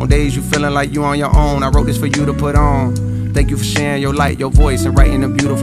On days you feeling like you on your own, I wrote this for you to put on. Thank you for sharing your light, your voice, and writing a beautiful